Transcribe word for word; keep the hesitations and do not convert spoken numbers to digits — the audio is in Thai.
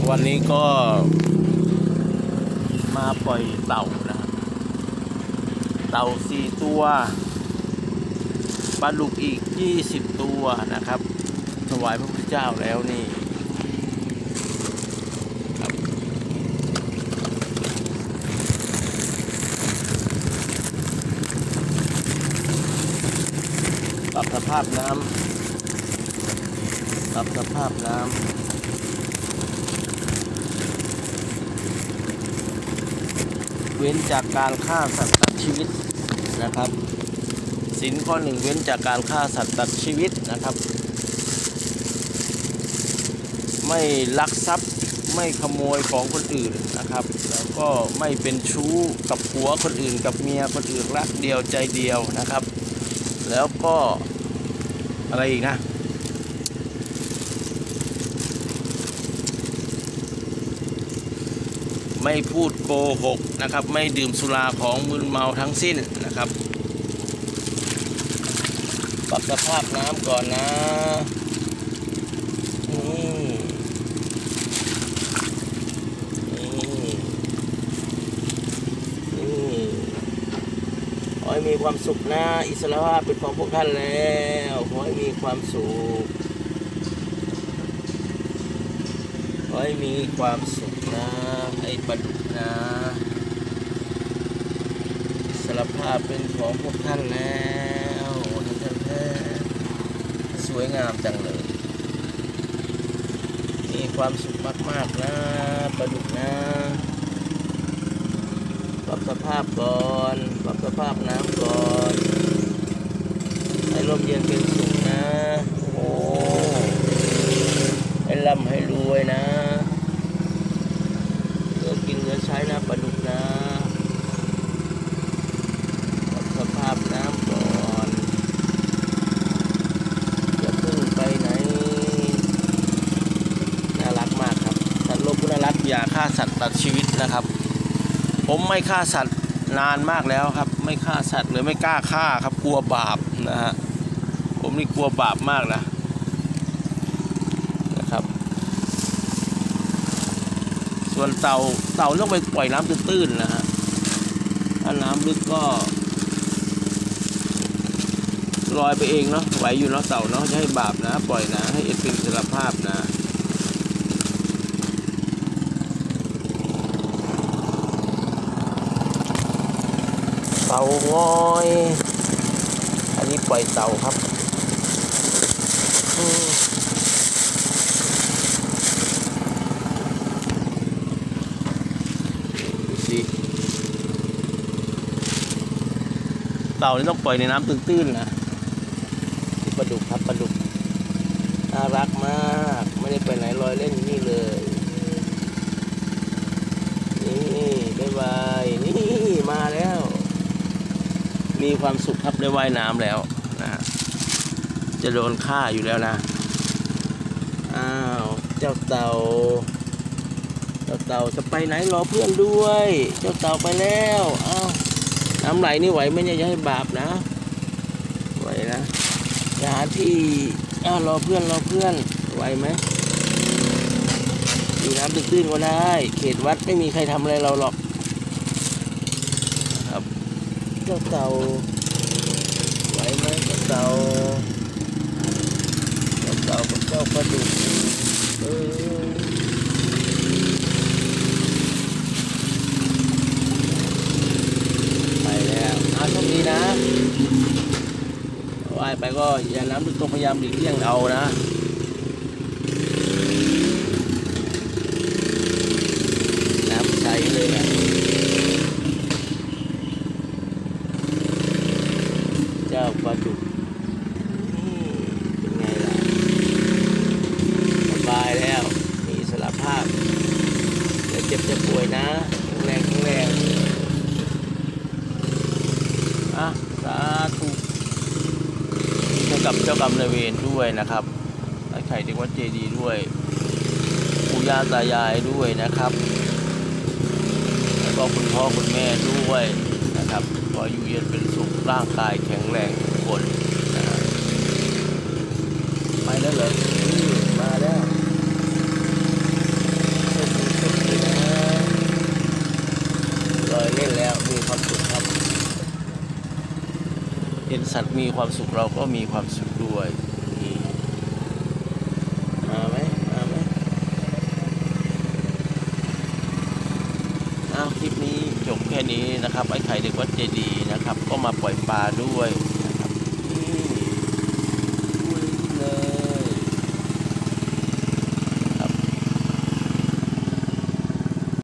วันนี้ก็มาปล่อยเต่านะครับเต่าสี่ตัวปลาดุกอีกยี่สิบตัวนะครับถวายพระพุทธเจ้าแล้วนี่ครับปรับสภาพน้ำปรับสภาพน้ำเว้นจากการฆ่าสัตว์ตัดชีวิตนะครับศีลข้อหนึ่งเว้นจากการฆ่าสัตว์ตัดชีวิตนะครับไม่ลักทรัพย์ไม่ขโมยของคนอื่นนะครับแล้วก็ไม่เป็นชู้กับผัวคนอื่นกับเมียคนอื่นรักเดียวใจเดียวนะครับแล้วก็อะไรอีกนะไม่พูดโกหกนะครับไม่ดื่มสุราของมึนเมาทั้งสิ้นนะครับปรับสภาพน้ำก่อนนะนี่นี่นี่ขอให้มีความสุขนะอิสระภาพเป็นของพวกท่านแล้วขอให้มีความสุขขอให้มีความสุขนะไอ้ปลาดุกนะอิสระภาพเป็นของพวกท่านแล้วท่านแท้สวยงามจังเลยมีความสุขมากๆนะปลาดุกนะปรับสภาพก่อนปรับสภาพน้ำก่อนให้ลมเย็นเป็นสุขนะโอ้ให้ร่ำให้รวยนะเลือกกินเลือกใช้นะปลาดุกนะปรับสภาพน้ำก่อนอย่าเพิ่งไปไหนน่ารักมากครับสัตว์โลกคุณรัตน์อย่าฆ่าสัตว์ตัดชีวิตนะครับผมไม่ฆ่าสัตว์นานมากแล้วครับไม่ฆ่าสัตว์เลยไม่กล้าฆ่าครับกลัวบาปนะฮะผมนี่กลัวบาปมากนะนะครับส่วนเต่าเต่าต้องไปปล่อยน้ำตื้นๆนะฮะถ้าน้ำลึกก็ลอยไปเองเนาะไหวอยู่เนาะเต่าเนาะจะให้บาปนะปล่อยนะให้เอ็ดเป็นอิสรภาพนะเต่างอยอันนี้ปล่อยเต่าครับดูสิเต่านี่ต้องปล่อยในน้ำตื้นๆนะปลาดุกครับปลาดุกน่ารักมากไม่ได้ไปไหนลอยเล่นนี่เลยนี่บ๊ายบายนี่มาแล้วมีความสุขครับได้ว่ายน้ำแล้วนะจะโดนฆ่าอยู่แล้วนะอ้าวเจ้าเต่าเจ้าเต่าจะไปไหนรอเพื่อนด้วยเจ้าเต่าไปแล้วอ้าวน้ำไหลนี่ไหวไหมเนี่ยอย่าให้บาปนะไหวนะอย่าหาที่อ้าวรอเพื่อนรอเพื่อนไหวไหมอยู่น้ำตื้นๆก็ได้เขตวัดไม่มีใครทำอะไรเราหรอกครับเจ้าเต่าไหวไหมเจ้าเต่าเจ้าเต่ากับเจ้าปลาดุกเออไปแล้วอาโชคดีนะว่ายไปก็อย่าน้ำลึกต้องพยายามหลีกเลี่ยงเอานะน้ำใสเลยนะเจ้าปลาดุกเป็นไงล่ะสบายแล้วมีอิสระภาพอย่าเจ็บจะป่วยนะแข็งแรงแข็งแรงอ่ะสาธุให้กับเจ้ากรรมนายเวรด้วยนะครับไอ้ไข่เด็กวัดเจดีย์ด้วยปู่ย่าตายายด้วยนะครับแล้วก็คุณพ่อคุณแม่ด้วยนะครับขออยู่เย็นเป็นสุขร่างกายแข็งแรงทุกคนนะไปแล้วเหรอมาแล้ว โชห็นสัตว์มีความสุขเราก็มีความสุขด้วยนี่มาไหมมาไหมอ้าวคลิปนี้จบแค่นี้นะครับไอ้ไข่เด็กวัดเจดีย์นะครับก็มาปล่อยปลาด้วย